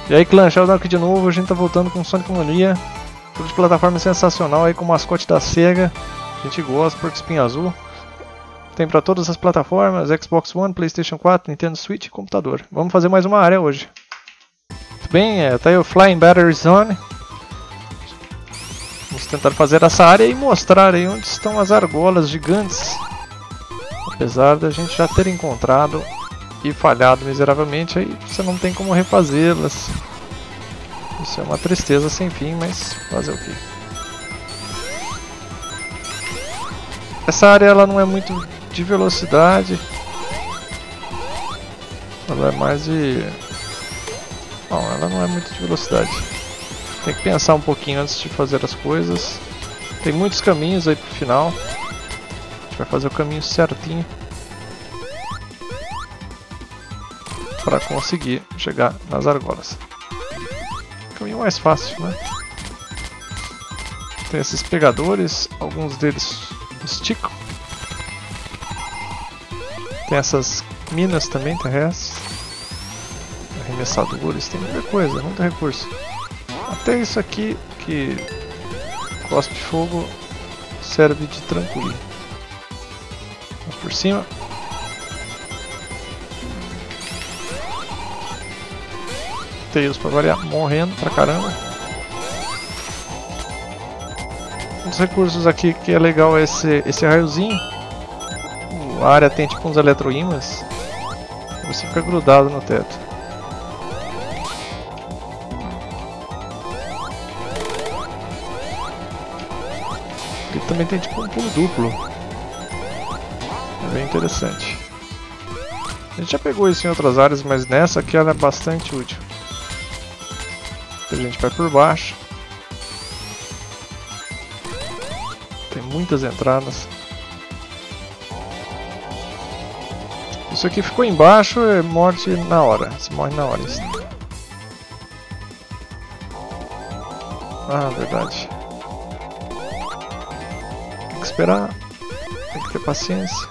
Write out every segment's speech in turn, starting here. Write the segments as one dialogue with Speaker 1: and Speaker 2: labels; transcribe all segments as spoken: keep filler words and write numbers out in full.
Speaker 1: E aí, clã, Sheldon aqui de novo, a gente tá voltando com Sonic Mania. Jogo de plataforma sensacional aí com o mascote da SEGA. A gente gosta, Porco Espinho Azul. Tem pra todas as plataformas, Xbox One, PlayStation quatro, Nintendo Switch e computador. Vamos fazer mais uma área hoje. Muito bem, é, tá aí o Flying Battery Zone. Vamos tentar fazer essa área e mostrar aí onde estão as argolas gigantes. Apesar da gente já ter encontrado e falhado miseravelmente, aí você não tem como refazê-las. Isso é uma tristeza sem fim, mas fazer o quê? Essa área ela não é muito de velocidade. Ela é mais de... Não, ela não é muito de velocidade. Tem que pensar um pouquinho antes de fazer as coisas. Tem muitos caminhos aí pro final. A gente vai fazer o caminho certinho para conseguir chegar nas argolas. O caminho mais fácil, né? Tem esses pegadores, alguns deles esticam. Tem essas minas também terrestres, arremessadores, tem muita coisa, muito recurso. Até isso aqui que cospe fogo serve de trampolim. Vamos por cima. Tails pra variar, morrendo pra caramba. Um dos recursos aqui que é legal é esse, esse raiozinho. A área tem tipo uns eletroímãs. Você fica grudado no teto. Aqui também tem tipo um pulo duplo. É bem interessante. A gente já pegou isso em outras áreas, mas nessa aqui ela é bastante útil. A gente vai por baixo. Tem muitas entradas. Isso aqui ficou embaixo, é morte na hora. Você morre na hora. Isso. Ah, verdade. Tem que esperar. Tem que ter paciência.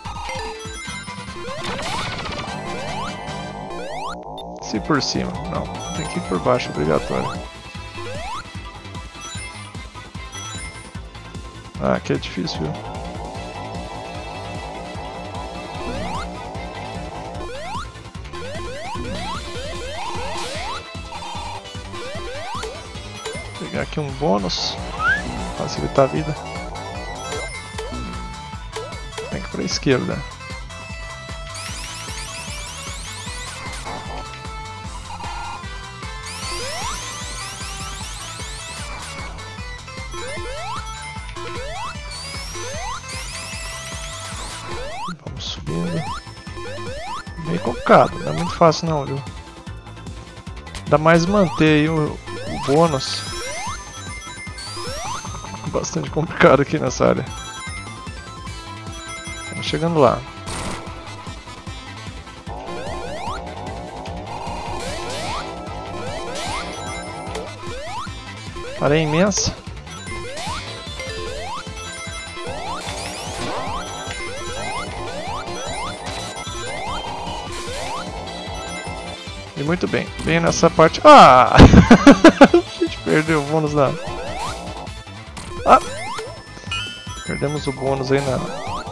Speaker 1: Se por cima, não. Tem que ir por baixo, obrigatório. Ah, aqui é difícil, viu? Vou pegar aqui um bônus, facilitar a vida. Tem que ir para a esquerda. Vamos subindo. Meio complicado, não é muito fácil não, viu? Ainda mais manter aí o, o bônus. Bastante complicado aqui nessa área. Estamos chegando lá. Área imensa. E muito bem, bem nessa parte. Ah! A gente perdeu o bônus lá. Ah! Perdemos o bônus aí na...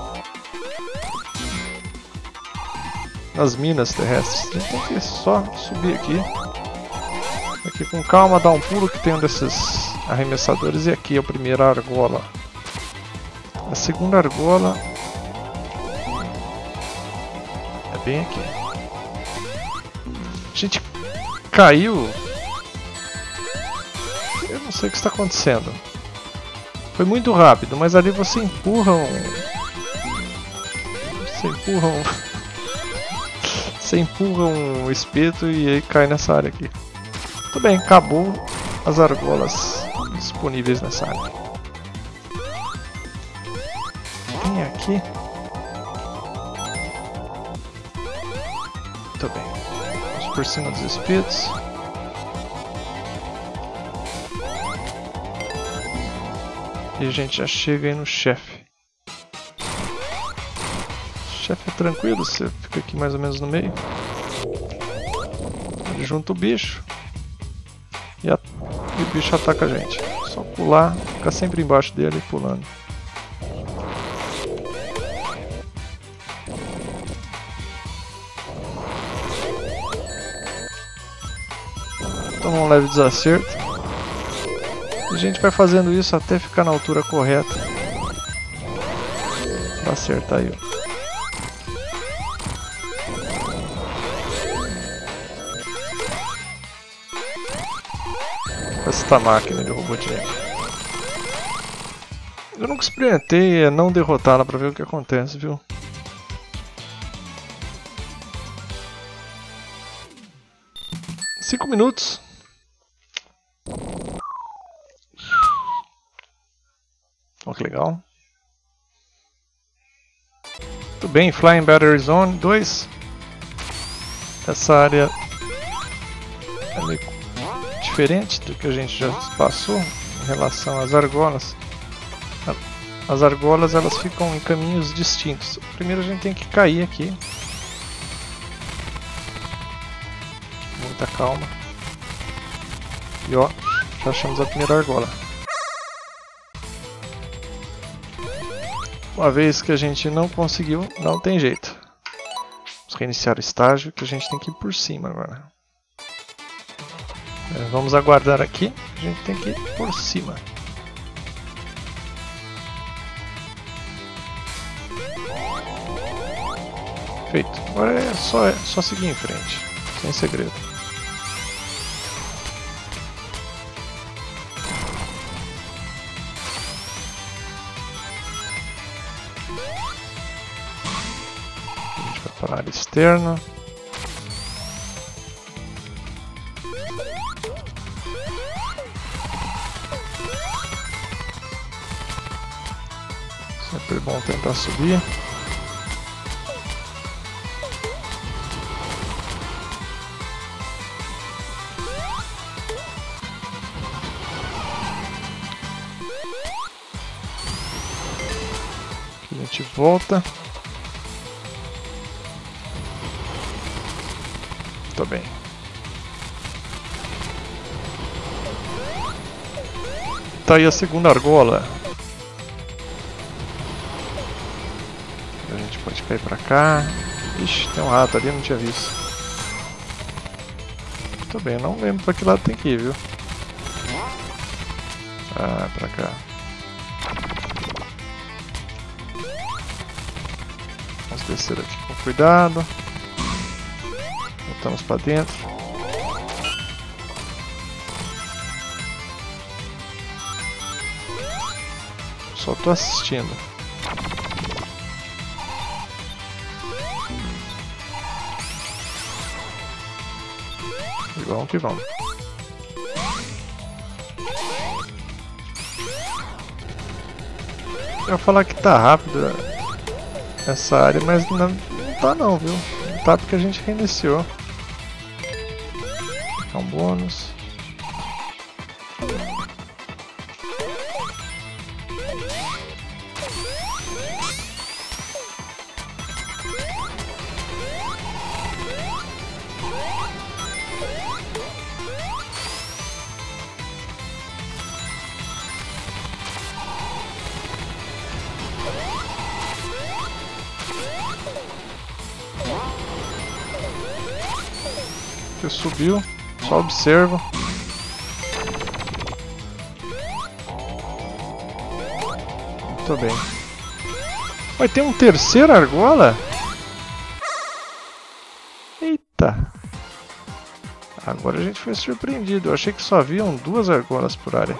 Speaker 1: nas minas terrestres. A gente tem que só subir aqui. Aqui com calma, dar um pulo que tem um desses arremessadores. E aqui é a primeira argola. A segunda argola é bem aqui. A gente caiu. Eu não sei o que está acontecendo. Foi muito rápido, mas ali você empurra um... Você empurra um... Você empurra um espeto e aí cai nessa área aqui. Tudo bem, acabou as argolas disponíveis nessa área. Tem aqui. Muito bem. Vamos por cima dos espetos. E a gente já chega aí no chefe. O chefe é tranquilo, você fica aqui mais ou menos no meio. Ele junta o bicho. E, a, e o bicho ataca a gente. Só pular, ficar sempre embaixo dele e pulando. Toma um leve desacerto. E a gente vai fazendo isso até ficar na altura correta. Pra acertar aí. Esta máquina de Robotnik. Eu nunca experimentei não derrotá-la pra ver o que acontece, viu? Cinco minutos. Olha que legal. Muito bem, Flying Battery Zone dois. Essa área é meio diferente do que a gente já passou em relação às argolas. As argolas elas ficam em caminhos distintos. Primeiro a gente tem que cair aqui. Muita calma. E ó, já achamos a primeira argola. Uma vez que a gente não conseguiu, não tem jeito. Vamos reiniciar o estágio que a gente tem que ir por cima agora. É, vamos aguardar aqui, a gente tem que ir por cima. Feito. Agora é só, é só seguir em frente, sem segredo. A gente vai para a área externa. Sempre bom tentar subir. Aqui a gente volta. Muito bem. Tá aí a segunda argola. A gente pode cair pra cá. Ixi, tem um rato ali, eu não tinha visto. Muito bem, não lembro pra que lado tem que ir, viu? Ah, pra cá. Vamos descer aqui com cuidado. Voltamos pra dentro. Só tô assistindo. E vamos que vamos. Eu ia falar que tá rápido essa área, mas não, não tá não, viu? Não tá porque a gente reiniciou. É um bônus. Subiu, só observa. Muito bem. Vai ter um terceiro argola? Eita! Agora a gente foi surpreendido. Eu achei que só haviam duas argolas por área.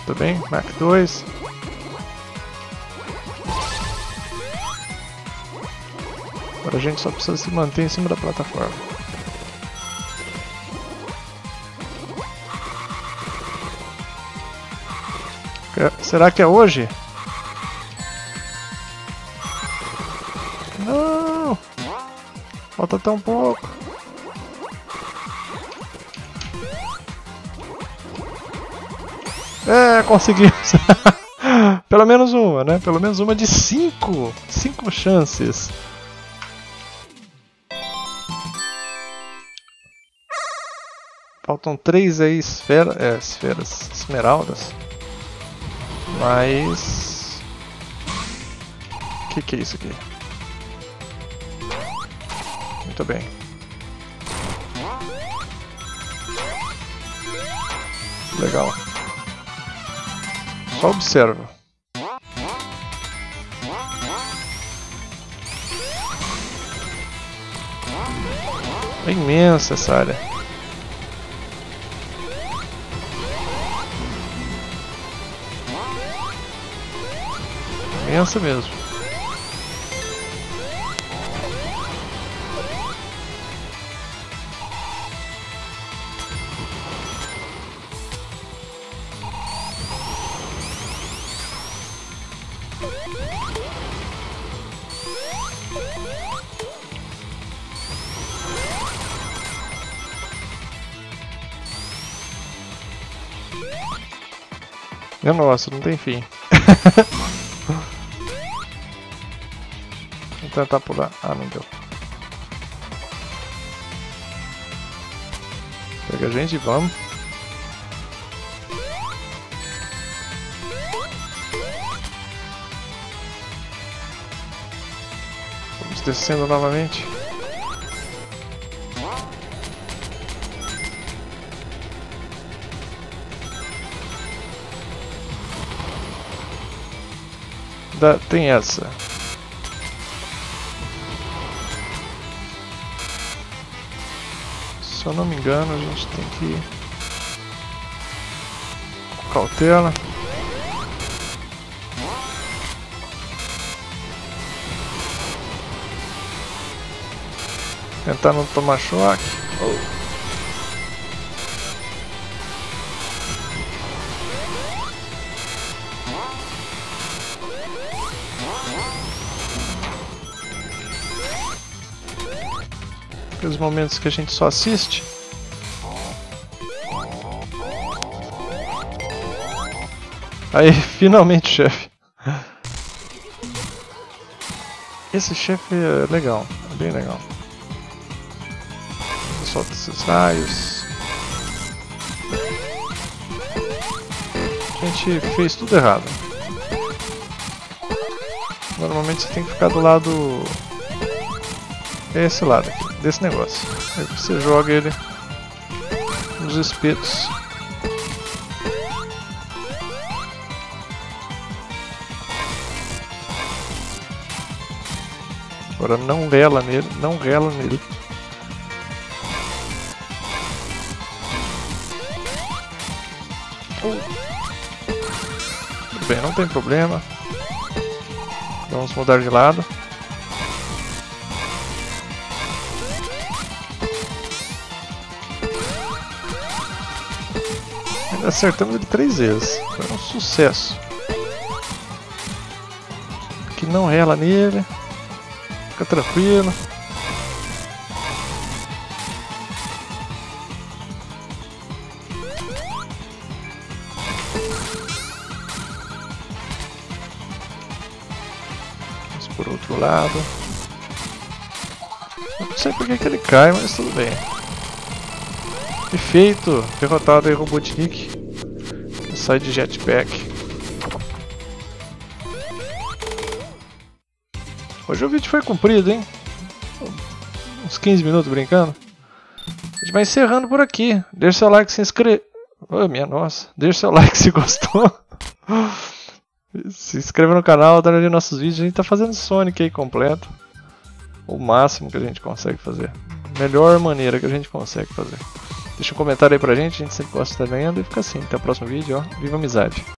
Speaker 1: Muito bem, Mach dois. Agora a gente só precisa se manter em cima da plataforma. Será que é hoje? Não! Falta tão pouco. É, conseguimos! Pelo menos uma, né? Pelo menos uma de cinco! Cinco chances! Faltam três aí esfera, é, esferas esmeraldas. Mas... O que, que é isso aqui? Muito bem. Legal. Só observa. É imensa essa área. Imensa mesmo. Minha nossa, não tem fim. Vou tentar pular. Ah, não deu. Pega a gente e vamos. Vamos descendo novamente. Da, tem essa. Se eu não me engano, a gente tem que ir com cautela. Tentar não tomar choque. Oh. Aqueles momentos que a gente só assiste. Aí, finalmente, chefe. Esse chefe é legal, é bem legal. Solta esses raios. A gente fez tudo errado. Normalmente você tem que ficar do lado... É esse lado aqui, desse negócio. Aí você joga ele nos espetos. Agora não rela nele, não rela nele. Tudo bem, não tem problema. Vamos mudar de lado. Acertamos ele três vezes, foi um sucesso. Aqui não rela nele, fica tranquilo. Vamos por outro lado. Eu não sei porque que ele cai, mas tudo bem. Perfeito! Derrotado aí Robotnik. Sai de jetpack. Hoje o vídeo foi comprido, hein? Uns quinze minutos brincando. A gente vai encerrando por aqui. Deixa seu like, se inscreve. Oh, minha nossa. Deixa seu like se gostou. Se inscreva no canal, dá uma olhada nos nossos vídeos. A gente tá fazendo Sonic aí completo. O máximo que a gente consegue fazer. Melhor maneira que a gente consegue fazer. Deixa um comentário aí pra gente, a gente sempre gosta de estar vendo e fica assim. Até o próximo vídeo, ó. Viva a amizade!